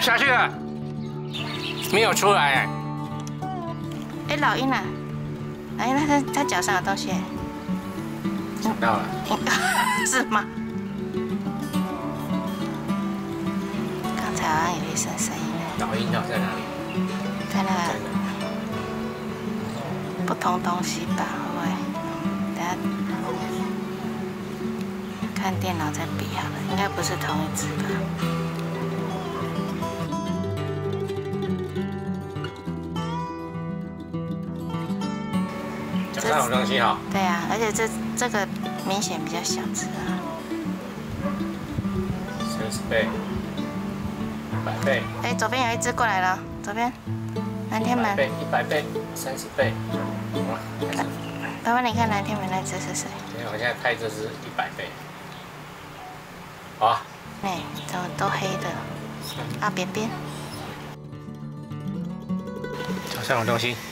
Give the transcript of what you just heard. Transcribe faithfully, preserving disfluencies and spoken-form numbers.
下去了，没有出来哎。 哎，老鹰啊，老鹰，他他脚上有东西。 想到了， 是吗？刚才好像有一声声音。 老鹰鸟在哪里？ 在那个不同东西吧，会不会？等下看电脑再比好了，应该不是同一只吧？ 脚上有东西哈。 对啊，而且这这个明显比较小只啊。 三十倍，一百倍。 哎，左边有一只过来了，左边。南天门。 倍，一百倍，三十倍。好了，开始。 爸爸，你看南天门那只是谁？ 因为我现在拍这是一百倍。好啊。 哎，都都黑的。啊，边边。 脚上有东西。